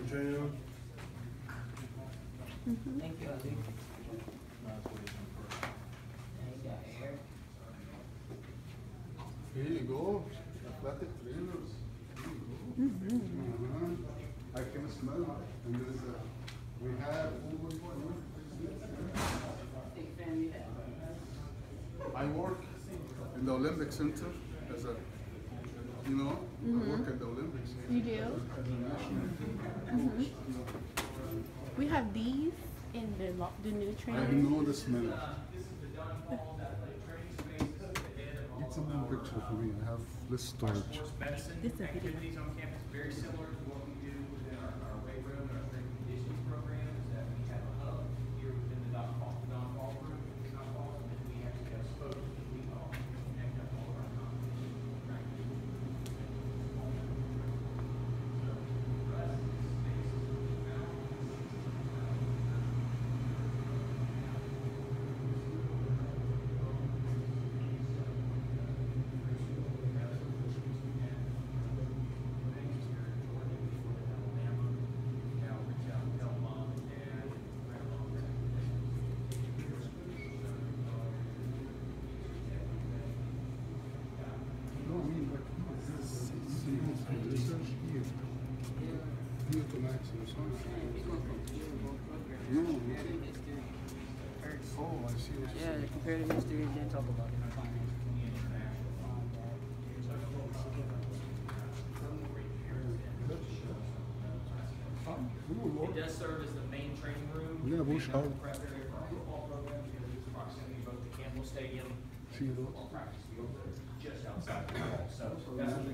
Jam. Thank you, Ali. And you got air. Here you go. Athletic trainers. Here you go. I can smell it. And there is a, we have, Big fan you have. I work in the Olympic Center as a, you know, I work at the Olympics. You do? As a national. We have these in the new I trainers. know the smell. Get some more picture for me. I have this storage. Medicine This is a video. activities on campus, very similar to what we do within our weight room and our strength and conditioning program, is that we have a hub here within the Don Paul room, and then we actually have spokes that we all connect up all of our competition practice. So, for us, space is No, I mean, like, this is research here. Here to Max or something. No. Oh, I see what you're Yeah, the comparative history and then talk about it in our finance. It does serve as the main training room. Yeah, Bush Hall. Prep area for our football program because it's proximity to both the Campbell Stadium See and those? football practice field, just outside the wall. So that's what